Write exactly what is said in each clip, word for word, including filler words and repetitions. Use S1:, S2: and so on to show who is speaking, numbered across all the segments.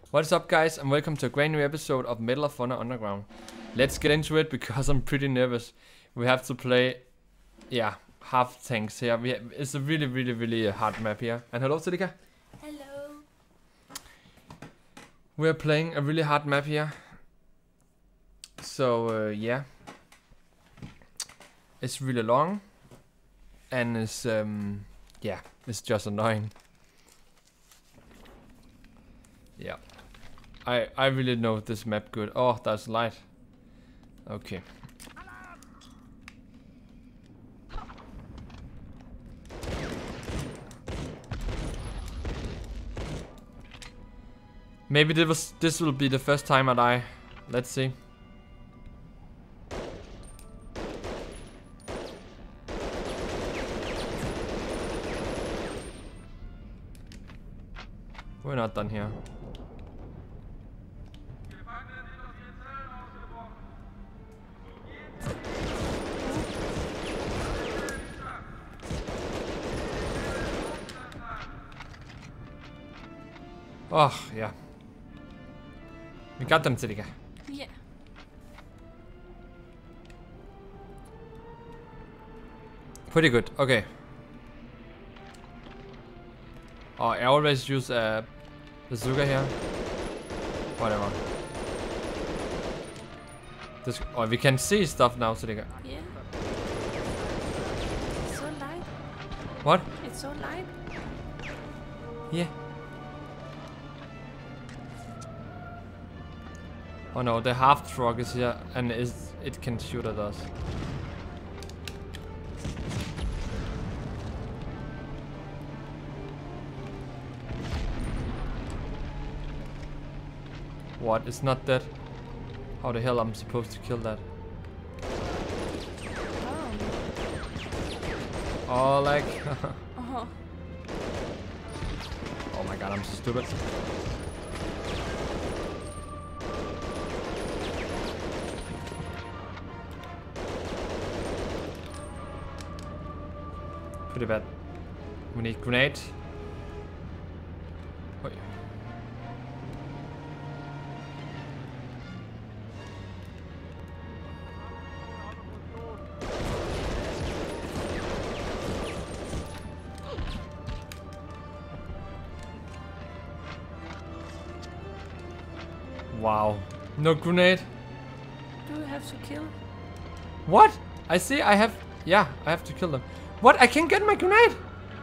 S1: What's up, guys, and welcome to a brand new episode of Medal of Honor Underground. Let's get into it because I'm pretty nervous. We have to play, yeah, half tanks here. We have, it's a really, really, really hard map here. And hello, Celika.
S2: Hello.
S1: We're playing a really hard map here. So uh, yeah, it's really long, and it's um yeah, it's just annoying. Yeah. I, I really know this map good. Oh, there's light. Okay. Maybe this was this will be the first time I die. Let's see. We're not done here. Oh, yeah. We got them, Celika.
S2: Yeah.
S1: Pretty good. Okay. Oh, I always use uh, the Celca here. Whatever. This, oh, we can see stuff now, Celika.
S2: Yeah. It's so light.
S1: What?
S2: It's so light.
S1: Yeah. Oh no, the half truck is here and is it can shoot at us. What? It's not dead. How the hell I'm supposed to kill that?
S2: Oh.
S1: Oh, like.
S2: Oh.
S1: Oh my god, I'm so stupid. Pretty bad. We need grenade. Wait. Wow. No grenade.
S2: Do we have to kill?
S1: What? I see I have... Yeah, I have to kill them. What? I can't get my grenade!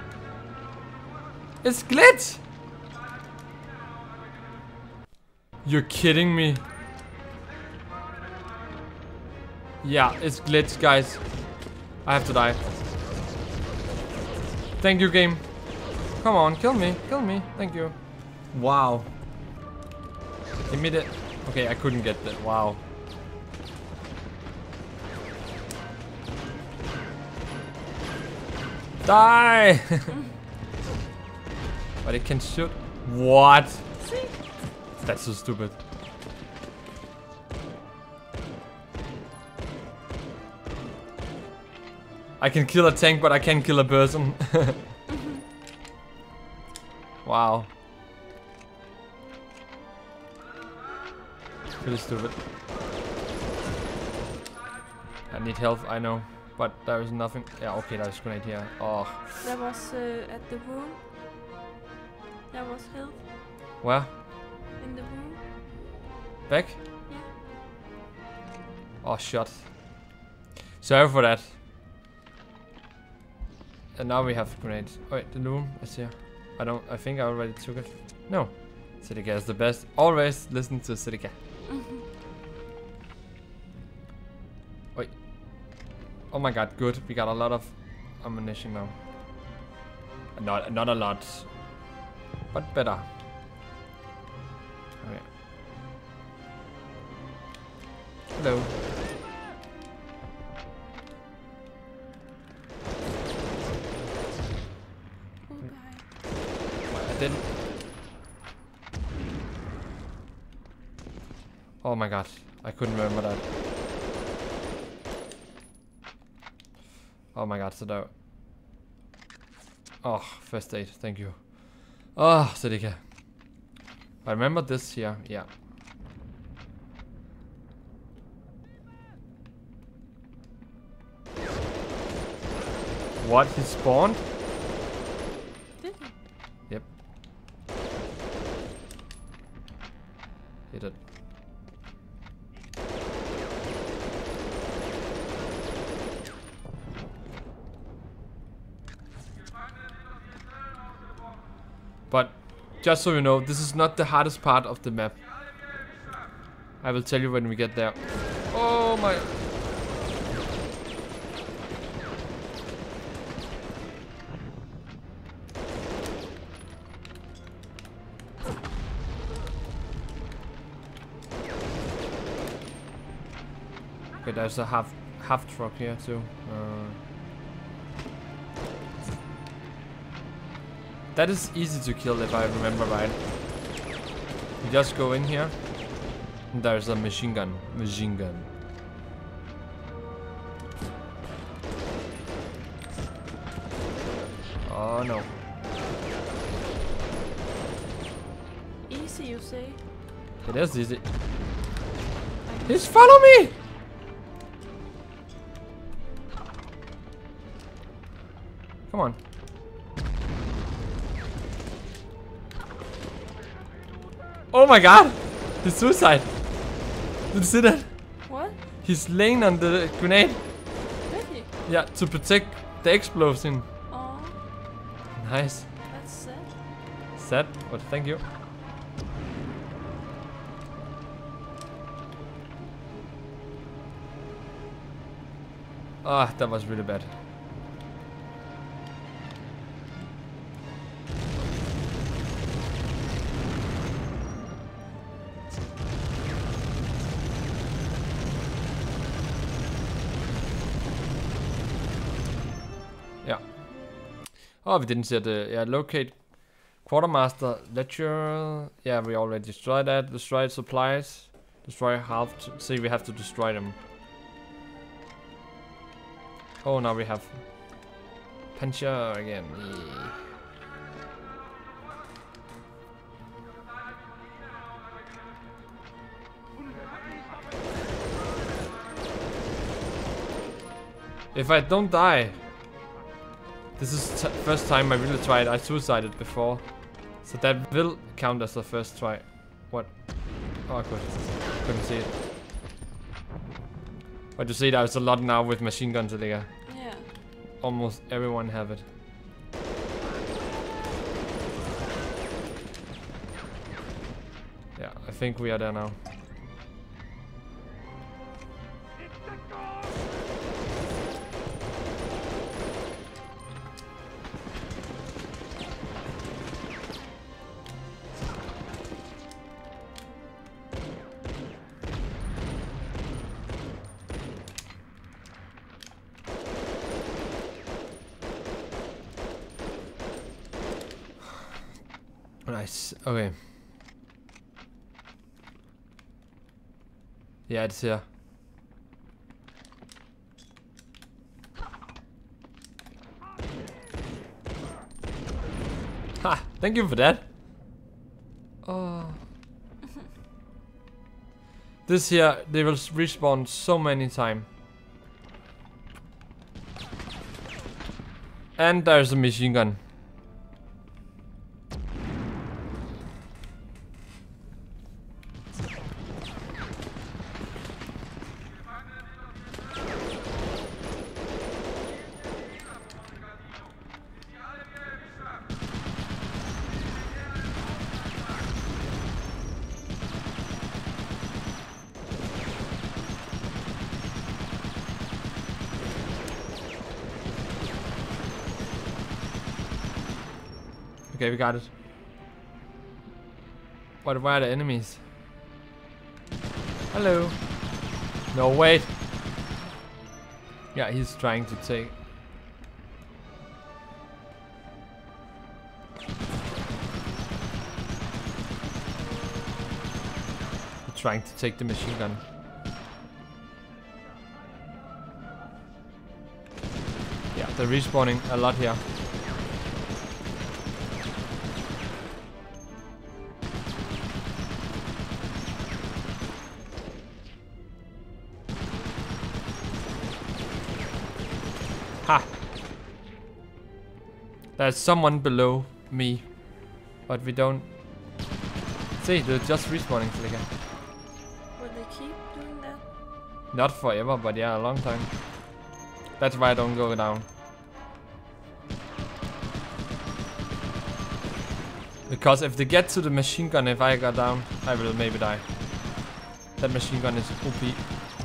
S1: It's glitch! You're kidding me. Yeah, it's glitch, guys. I have to die. Thank you, game. Come on, kill me, kill me. Thank you. Wow. Give me the... Okay, I couldn't get that. Wow. Die! But it can shoot. What?
S2: See?
S1: That's so stupid. I can kill a tank, but I can't kill a person. Wow. Pretty stupid. I need help, I know. But there is nothing. Yeah, okay, there's a grenade here. Oh.
S2: That was uh, at the room. That was health
S1: Where?
S2: in the room.
S1: Back?
S2: Yeah.
S1: Oh, shot. Sorry for that. And now we have grenades. Oh, wait, the room is here. I don't. I think I already took it. No. Celika is the best. Always listen to Celika. Wait. Oh my god, good. We got a lot of ammunition now. Not, not a lot, but better. Okay. Hello.
S2: Oh, guy.
S1: I didn't. Oh my god, I couldn't remember that. Oh my god, so that... Oh, first aid, thank you. Oh, Celika. I remember this here, yeah. What, he spawned?
S2: Did he?
S1: Yep. He did. But just so you know, this is not the hardest part of the map. I will tell you when we get there. Oh my... Okay, there's a half half truck here too. Uh, that is easy to kill if I remember right. You just go in here. And there's a machine gun. Machine gun. Oh no.
S2: Easy, you say?
S1: It is easy. He's follow me! Come on. Oh my god! He's suicide! Did you see that?
S2: What?
S1: He's laying on the grenade.
S2: Really?
S1: Yeah, to protect the explosion.
S2: Oh,
S1: Nice.
S2: that's sad.
S1: Sad, but thank you. Ah, that was really bad. Yeah. Oh, we didn't set the yeah locate quartermaster ledger. Yeah, we already destroyed that. Destroyed supplies. Destroy half. T See, we have to destroy them. Oh, now we have Puncher again. Yeah. If I don't die, this is the first time I really tried. I suicided before, so that will count as the first try. What? Oh, I could. Couldn't see it. But you see, there's a lot now with machine guns, Celika.
S2: Yeah.
S1: Almost everyone have it. Yeah, I think we are there now. Nice. Okay. Yeah, it's here. Ha! Thank you for that. Oh. This here, they will respawn so many times. And there's a machine gun. Okay, we got it. What? Where are the enemies? Hello. No, wait. Yeah, he's trying to take. He's trying to take the machine gun. Yeah, they're respawning a lot here. Ha! There's someone below me. But we don't... See, they're just respawning, Celika.
S2: Will they keep doing that?
S1: Not forever, but yeah, a long time. That's why I don't go down. Because if they get to the machine gun, if I go down, I will maybe die. That machine gun is O P.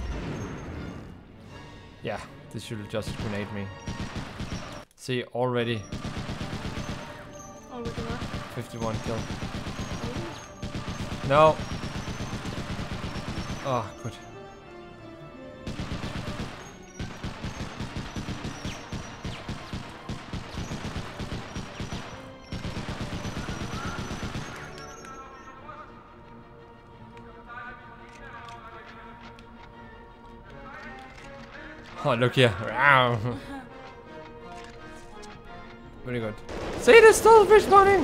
S1: Yeah, this should just grenade me. See, already.
S2: Already what?
S1: fifty-one kill. No. Oh, good. Oh, look here. Very good. See, they're still respawning!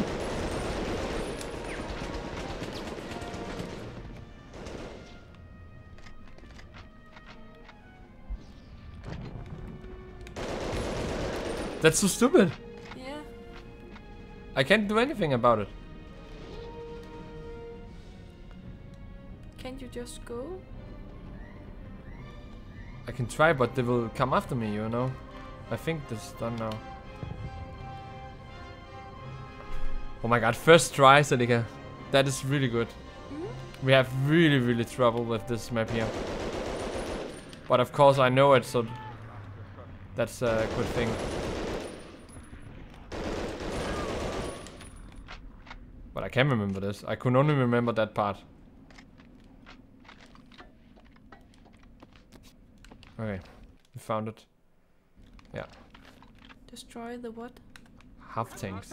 S1: That's so stupid.
S2: Yeah.
S1: I can't do anything about it.
S2: Can't you just go?
S1: I can try, but they will come after me, you know. I think this is done now. Oh my god, first try, Celika. That is really good. Mm-hmm. We have really, really trouble with this map here. But of course I know it, so that's a good thing. But I can remember this. I could only remember that part. Okay, we found it. Yeah.
S2: Destroy the what?
S1: Half tanks.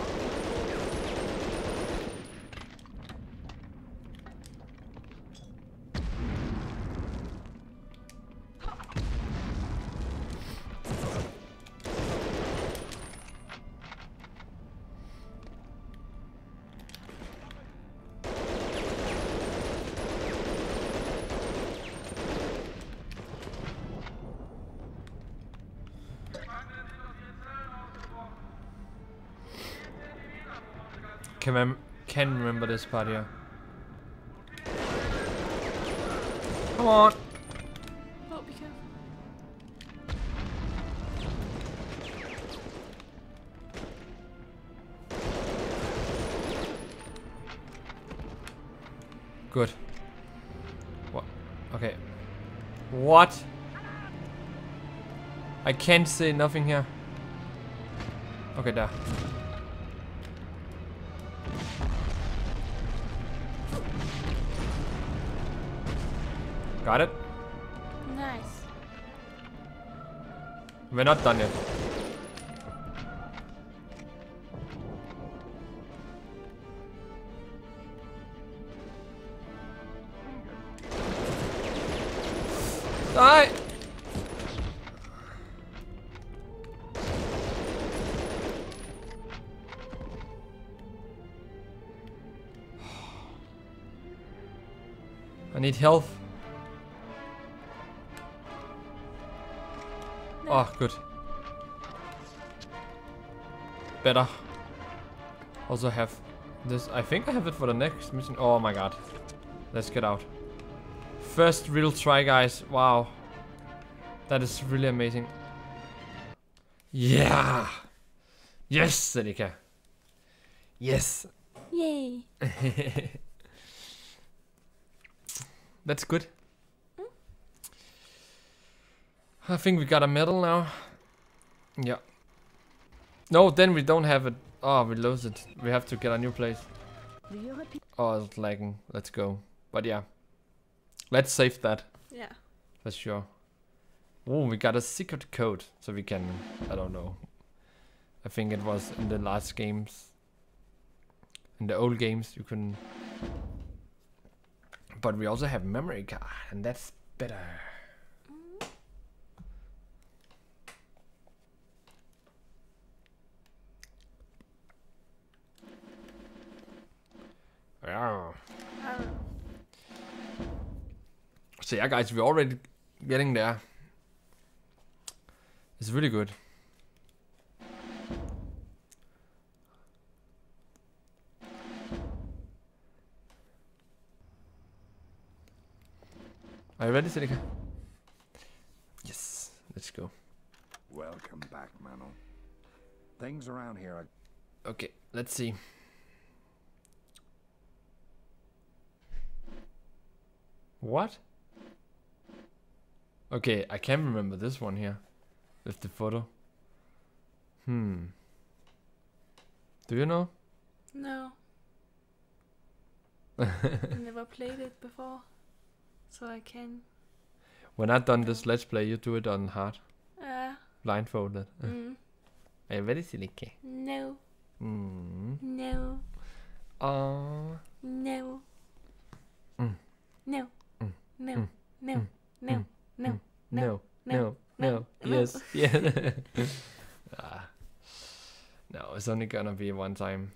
S1: Can rem can remember this part here. Come on.
S2: Oh, be careful.
S1: Good. What? Okay. What? I can't say nothing here. Okay, there. Got it?
S2: Nice.
S1: We're not done yet. Die! I need health. Oh, good. Better. Also have this. I think I have it for the next mission. Oh my god. Let's get out. First real try, guys. Wow. That is really amazing. Yeah. Yes, Celika. Yes.
S2: Yay.
S1: That's good. I think we got a medal now. Yeah. No, then we don't have it. Oh, we lose it. We have to get a new place. Oh, it's lagging. Let's go. But yeah. Let's save that.
S2: Yeah.
S1: For sure. Oh, we got a secret code. So we can... I don't know. I think it was in the last games. In the old games you can... But we also have memory card. And that's better. Yeah. So yeah, guys, we're already getting there. It's really good. Are you ready, Celika? Yes, let's go.
S3: Welcome back, Mano. Things around here are...
S1: Okay, let's see. What? Okay, I can't remember this one here. With the photo. Hmm. Do you know?
S2: No. I never played it before. So I can...
S1: When I've done this let's play, you do it on hard.
S2: Uh,
S1: Blindfolded.
S2: mm.
S1: Are you ready, Celika?
S2: No.
S1: Mm.
S2: No.
S1: Oh.
S2: No.
S1: Mm.
S2: No.
S1: Mm.
S2: No.
S1: Mm.
S2: No.
S1: Mm.
S2: No.
S1: Mm.
S2: No.
S1: No.
S2: No.
S1: No.
S2: No.
S1: Yes. Yeah. ah. No, it's only gonna be one time.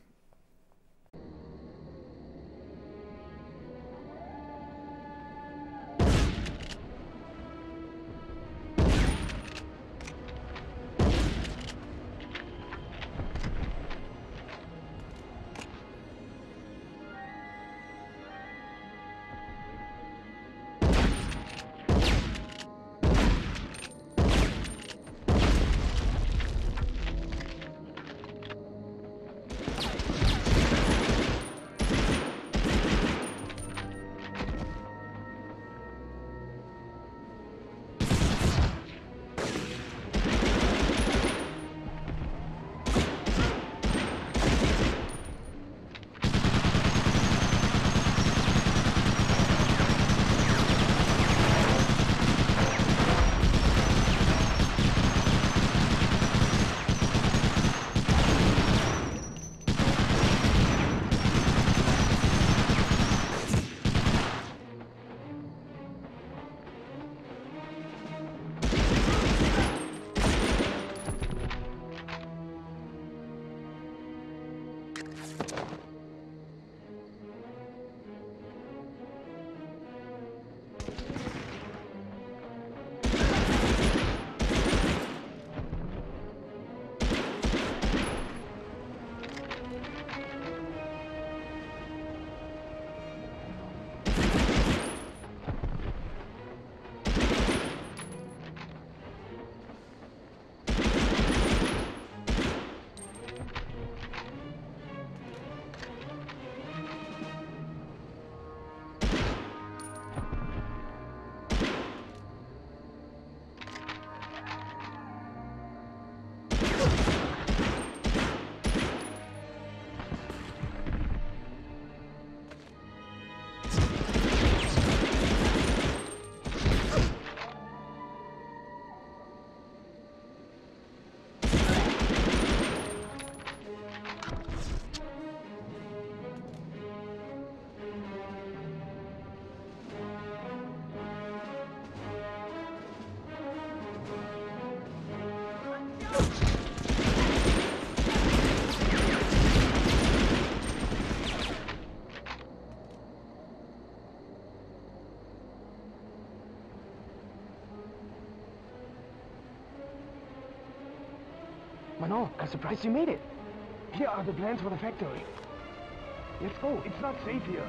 S4: Mano, I'm surprised you made it. Here are the plans for the factory. Let's go. It's not safe here.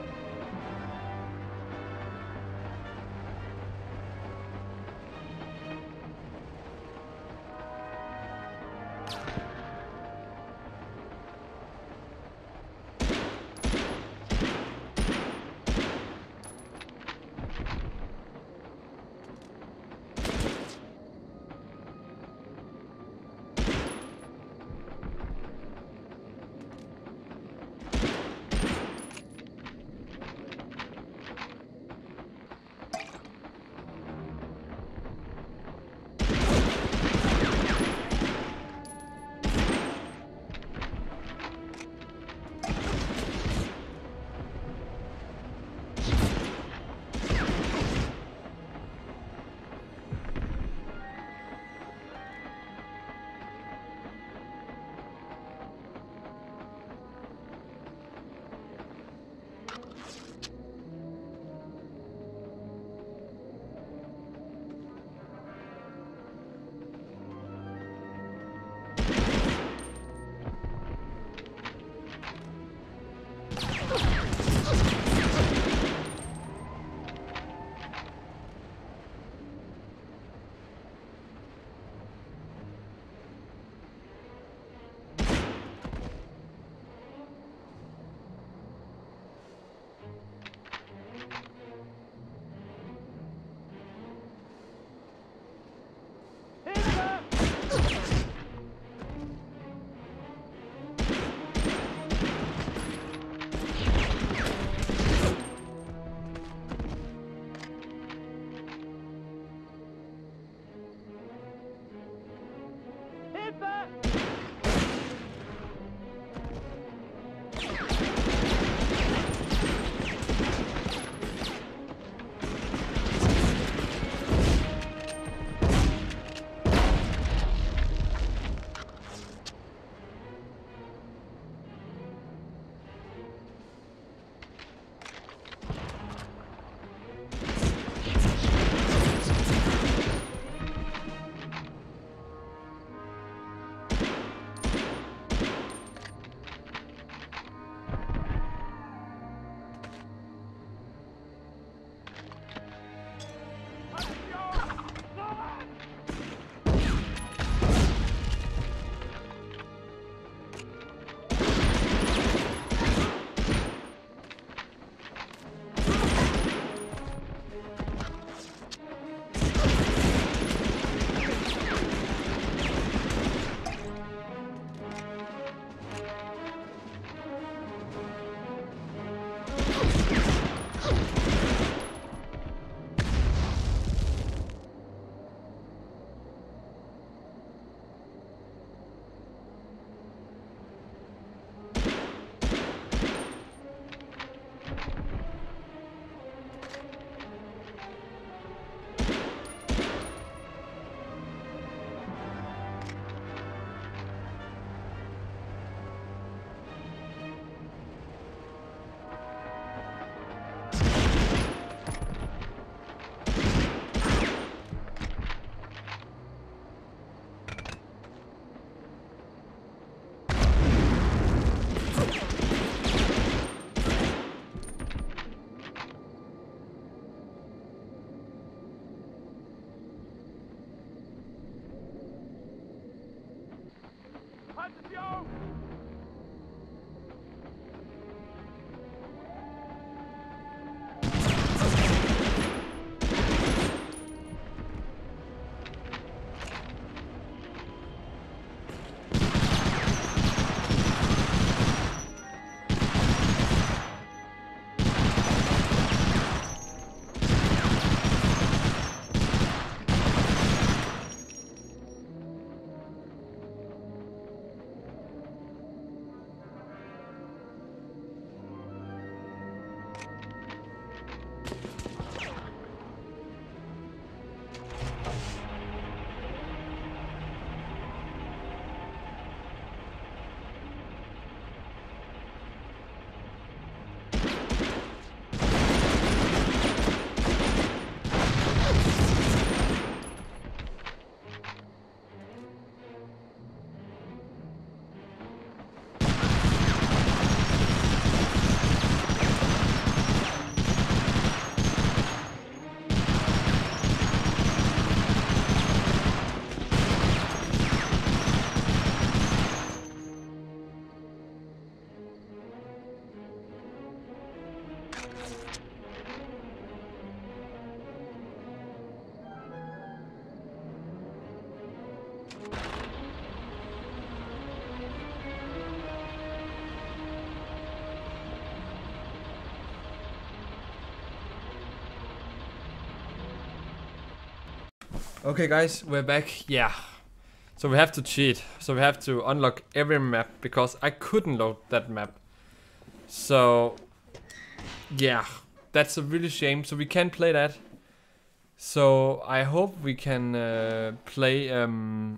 S1: Okay guys, we're back. Yeah. So we have to cheat. So we have to unlock every map because I couldn't load that map. So yeah, that's a really shame. So we can't play that. So I hope we can uh, play um,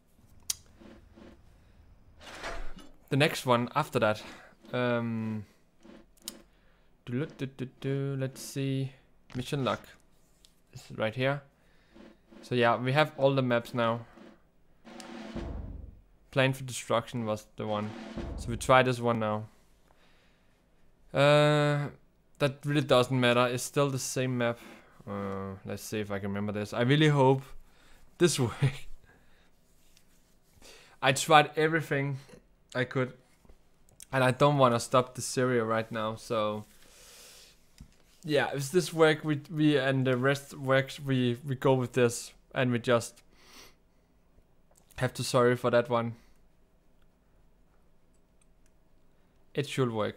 S1: the next one after that. Um, let's see. Mission luck. It's right here. So yeah, we have all the maps now. Plan for Destruction was the one. So we try this one now. Uh, that really doesn't matter. It's still the same map. Uh, let's see if I can remember this. I really hope this works. I tried everything I could. And I don't want to stop the series right now. So yeah, if this works, we, we and the rest works, we, we go with this. And we just have to sorry for that one. It should work.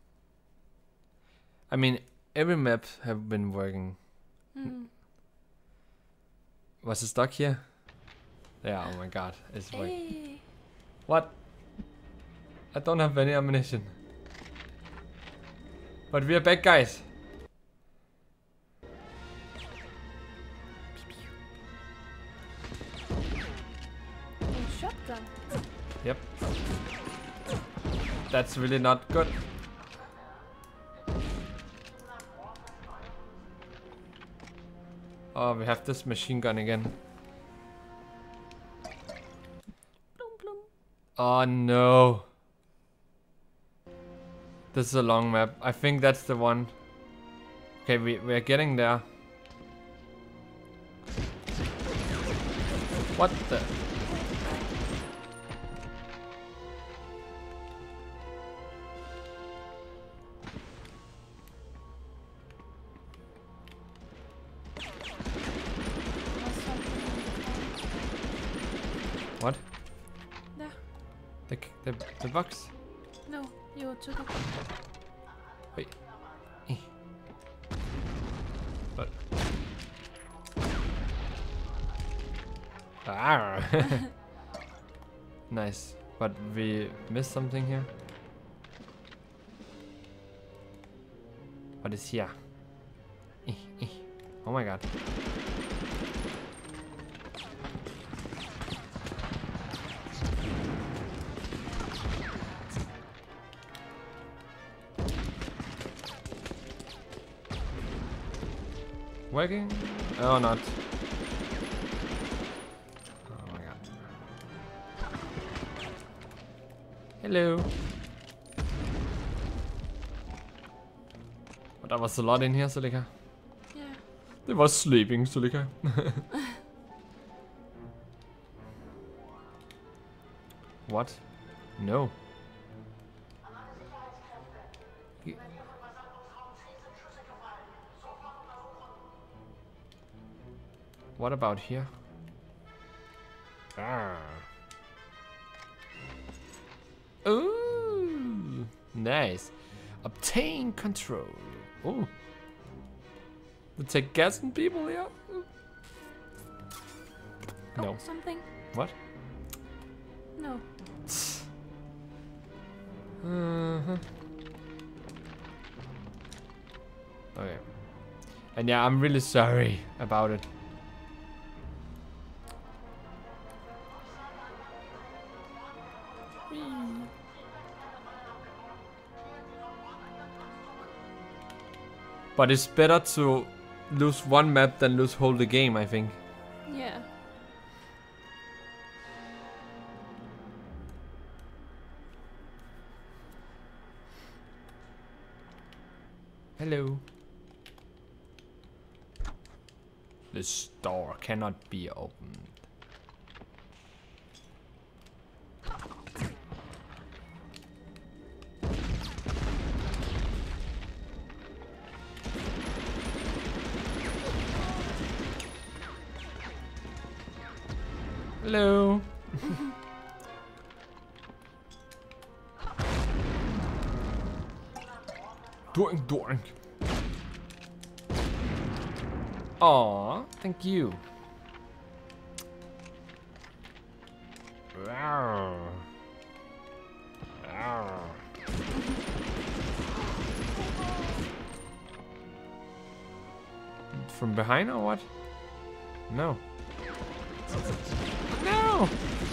S1: I mean, every map have been working.
S2: Mm.
S1: Was it stuck here? Yeah, oh my god, it's working.
S2: Hey.
S1: What? I don't have any ammunition. But we are back, guys.
S2: Shotgun.
S1: Yep. That's really not good. Oh, we have this machine gun again.
S2: Blum, blum.
S1: Oh no. This is a long map. I think that's the one. Okay, we, we're getting there. What the? What?
S2: There.
S1: The, the, the box?
S2: No, you took it.
S1: Wait. Eh. What? Ah. Nice. But we missed something here. What is here? Eh, eh. Oh my god. Working? Oh, not. Oh my god. Hello. But that was a lot in here, Celika.
S2: Yeah.
S1: They was sleeping, Celika. What? No. What about here? Ah. Ooh, nice. Obtain control. Oh. We take gas and people here?
S2: Oh,
S1: No.
S2: something.
S1: What?
S2: No.
S1: Uh-huh. Okay. And yeah, I'm really sorry about it. But it's better to lose one map than lose whole the game, I think.
S2: Yeah.
S1: Hello. This door cannot be opened. Hello. Doink, doink. Aw, thank you. Rawr. Rawr. From behind or what? No. No!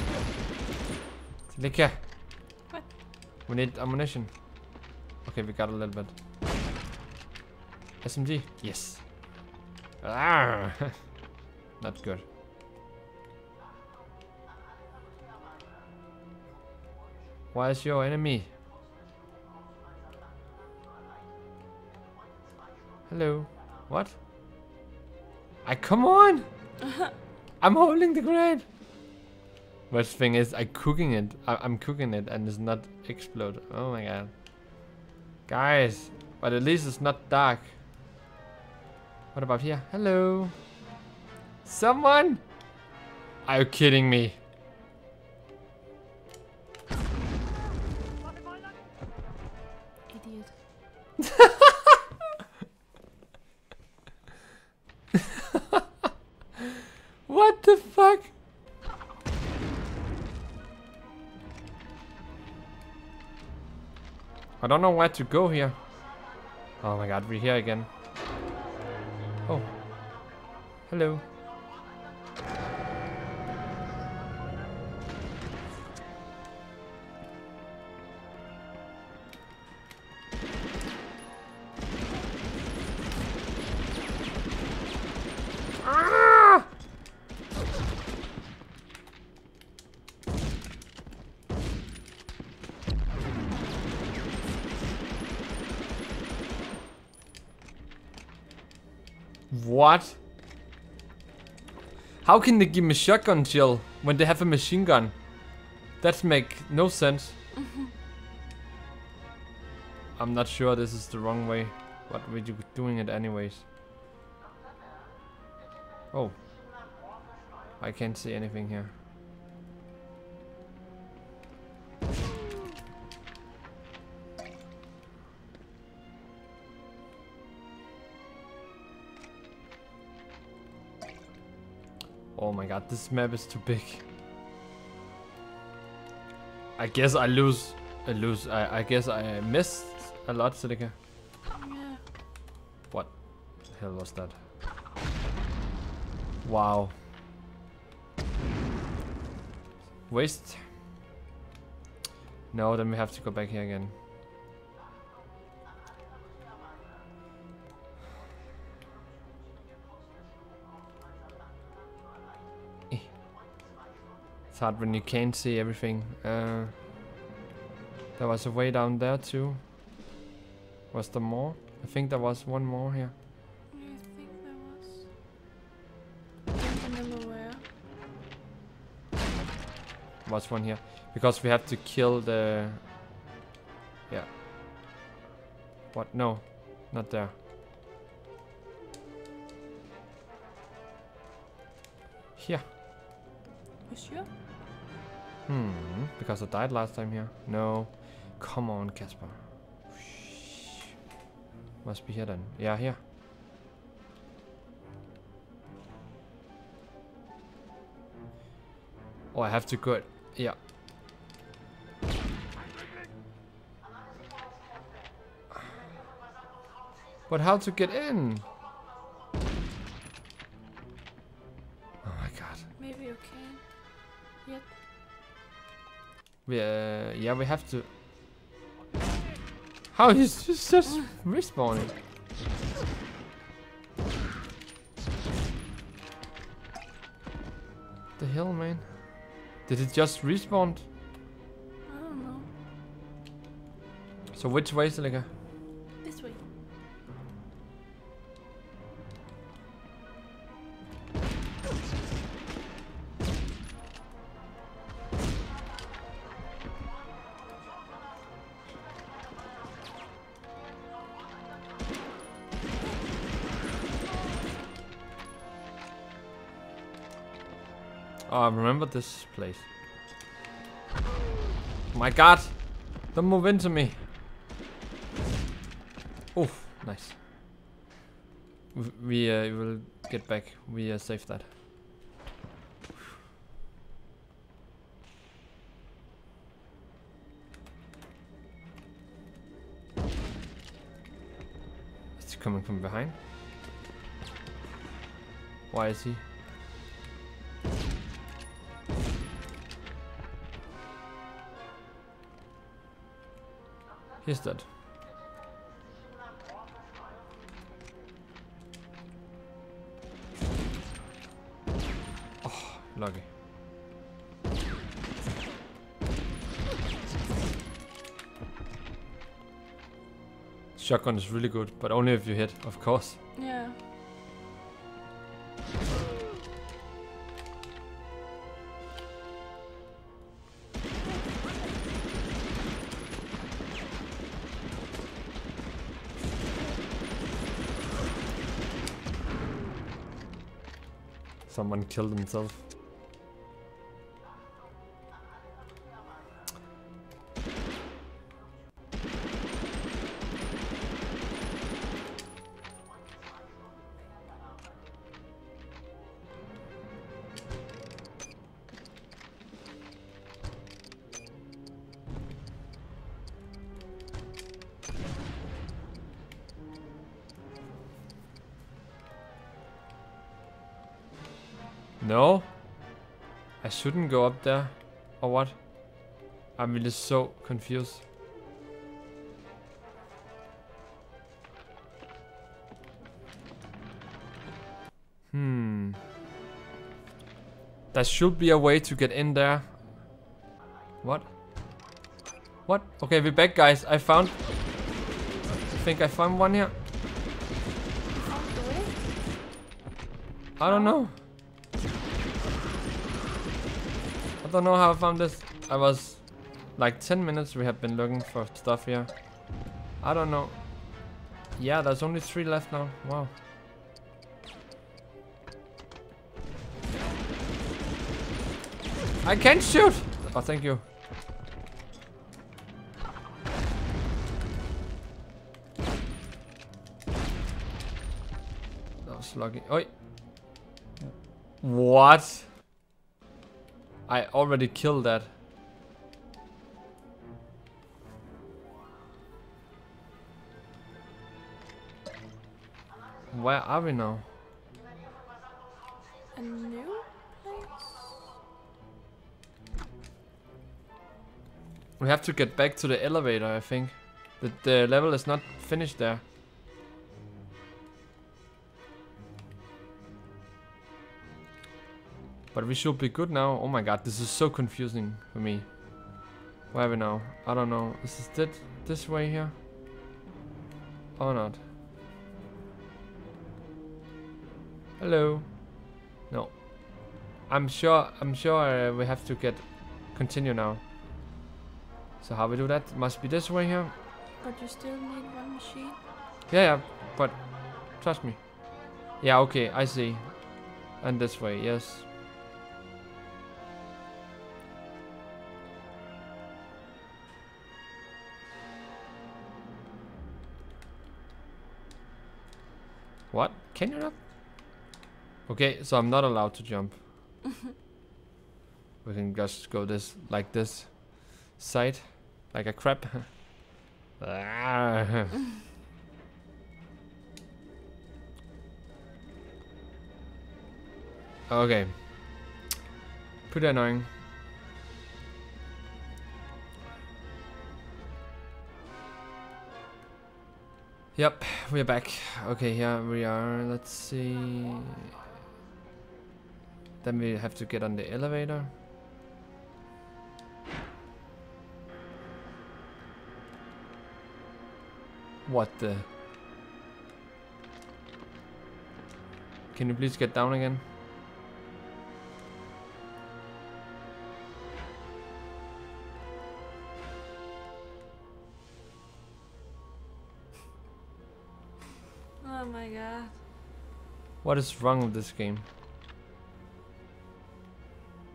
S1: Celika.
S2: What?
S1: We need ammunition. Okay, we got a little bit. S M G. Yes. Ah, not good. Why is your enemy? Hello. What? I come on. I'm holding the grenade. Worst thing is I cooking it. I I'm cooking it and it's not explode. Oh my god. Guys, but at least it's not dark. What about here? Hello. Someone? Are you kidding me?
S2: Idiot.
S1: What the fuck? I don't know where to go here. Oh my god, we're here again. Oh. Hello. Ah! What? How can they give me shotgun shell when they have a machine gun? That make no sense. I'm not sure this is the wrong way, but we're doing it anyways. Oh. I can't see anything here. Oh my god, this map is too big. I guess I lose. I lose. I, I guess I missed a lot, Celika.
S2: Yeah.
S1: What the hell was that? Wow. Waste. No, then we have to go back here again. It's hard when you can't see everything. Uh, there was a way down there too. Was there more? I think there was one more here.
S2: I think there was. I don't remember where.
S1: Was one here. Because we have to kill the... Yeah. What? No. Not there. Here.
S2: You sure?
S1: Hmm. Because I died last time here. No. Come on, Caspar. Must be here then. Yeah, here. Oh, I have to go. Yeah. But how to get in? Oh my god.
S2: Maybe you can. Yet.
S1: We, uh, yeah, we have to. How is this just respawning? The hell, man? Did it just respawn?
S2: I don't know.
S1: So which way, Celika?
S2: This way.
S1: Oh, I remember this place. My god! Don't move into me. Oof, nice. We, we uh, will get back. We uh, saved that. Is he coming from behind? Why is he? He's dead. Oh, lucky. Shotgun is really good, but only if you hit, of course.
S2: Yeah.
S1: Someone killed himself. No, I shouldn't go up there, or what? I'm really so confused. Hmm. There should be a way to get in there. What? What? Okay, we're back, guys. I found. I think I found one here. I don't know. I don't know how I found this. I was like ten minutes we have been looking for stuff here. I don't know. Yeah, there's only three left now. Wow. I can't shoot! Oh, thank you. That was lucky. Oi! What? I already killed that. Where are we now?
S2: A new place?
S1: We have to get back to the elevator, I think. The, the level is not finished there. But we should be good now. Oh my god, this is so confusing for me. Where are we now? I don't know. Is this it, this way here? Or not? Hello? No. I'm sure, I'm sure uh, we have to get, continue now. So how we do that? Must be this way here?
S2: But you still need one machine?
S1: Yeah, yeah, but trust me. Yeah, okay, I see. And this way, yes. What? Can you not? Okay, so I'm not allowed to jump. We can just go this, like this. Side. Like a crab. Ah. Okay. Pretty annoying. Yep, we're back. Okay, here we are. Let's see. Then we have to get on the elevator. What the? Can you please get down again?
S2: Oh my god.
S1: What is wrong with this game?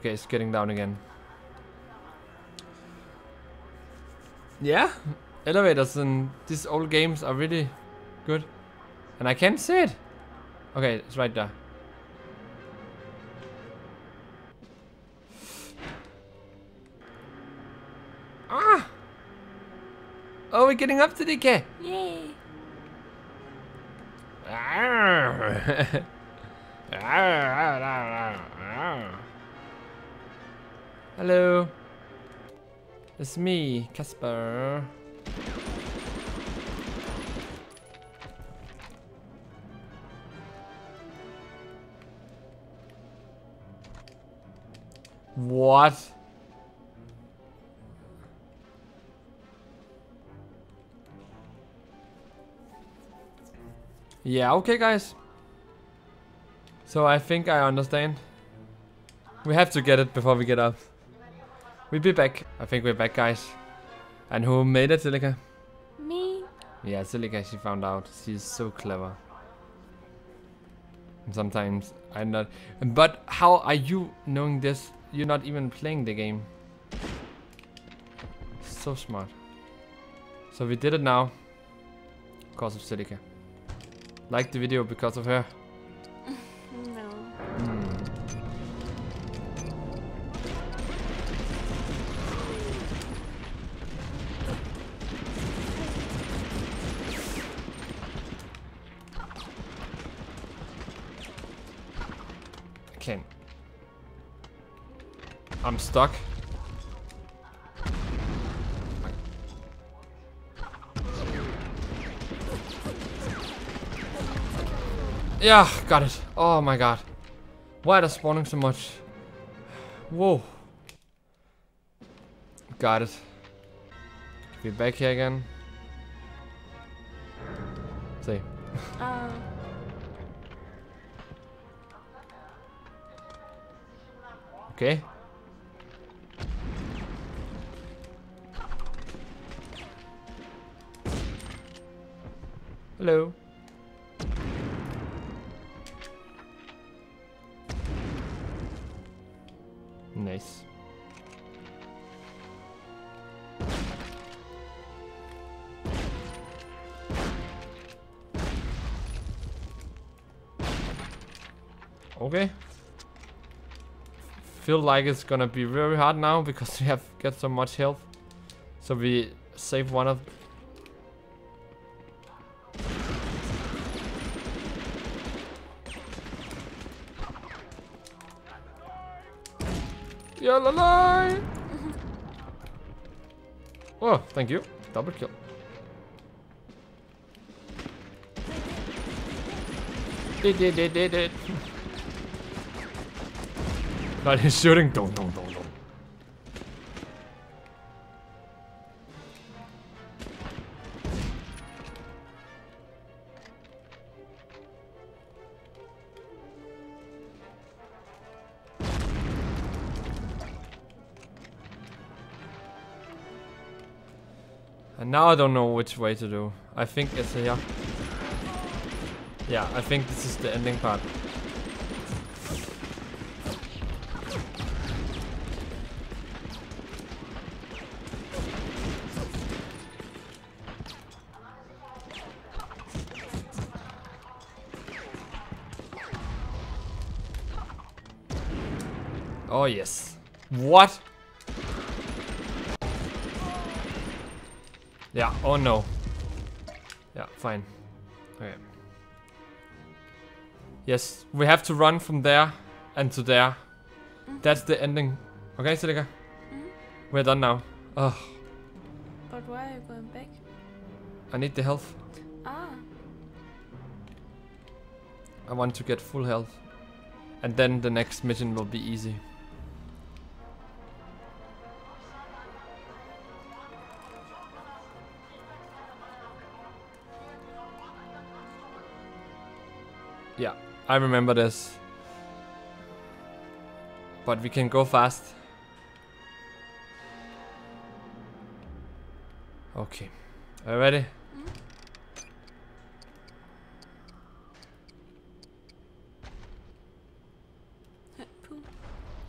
S1: Okay, it's getting down again. Yeah, elevators in these old games are really good. And I can't see it. Okay, it's right there. Ah! Oh, we're getting up to the K.
S2: Yay!
S1: Hello. It's me, Caspar. What? Yeah, okay guys. So I think I understand. We have to get it before we get up. We'll be back. I think we're back, guys. And who made it, Celika?
S2: Me?
S1: Yeah, Celika, she found out. She's so clever. And sometimes I'm not. But how are you knowing this? You're not even playing the game. So smart. So we did it now. Because of Celika. Like the video because of her.
S2: No.
S1: Hmm. Okay. I'm stuck. Yeah, got it. Oh my god. Why are they spawning so much? Whoa. Got it. Be back here again. See.
S2: Uh,
S1: Okay. Hello. Nice. Okay. Feel like it's gonna be very hard now because we have got so much health. So we save one of. Yalalai! Oh, thank you. Double kill. Did did did did did. But he's shooting. Don't don't don't don't. And now I don't know which way to do. I think it's here. Yeah, I think this is the ending part. Oh yes. What? Yeah, oh no. Yeah, fine. Okay. Yes, we have to run from there and to there.
S2: mm-hmm.
S1: That's the ending. Okay, Celika?
S2: Mm-hmm.
S1: We're done now. Ugh.
S2: But why are you going back?
S1: I need the health.
S2: Ah.
S1: I want to get full health. And then the next mission will be easy. Yeah, I remember this. But we can go fast. Okay. Are you ready?
S2: Mm-hmm.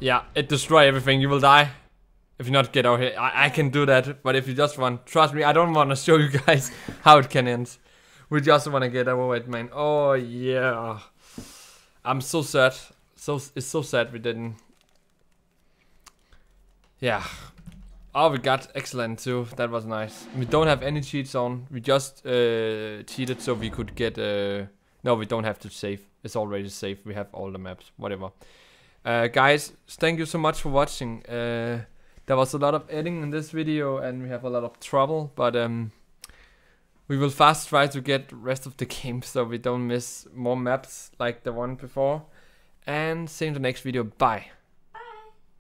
S1: Yeah, it destroy everything. You will die if you not get out here. I, I can do that, but if you just want, trust me, I don't want to show you guys how it can end. We just want to get over it, man. Oh yeah, I'm so sad. So it's so sad we didn't. Yeah. Oh, we got excellent too. That was nice. We don't have any cheats on. We just uh, cheated so we could get. Uh, no, we don't have to save. It's already saved. We have all the maps. Whatever. Uh, guys, thank you so much for watching. Uh, there was a lot of editing in this video, and we have a lot of trouble. But um, we will fast try to get the rest of the game so we don't miss more maps like the one before. And see you in the next video. Bye.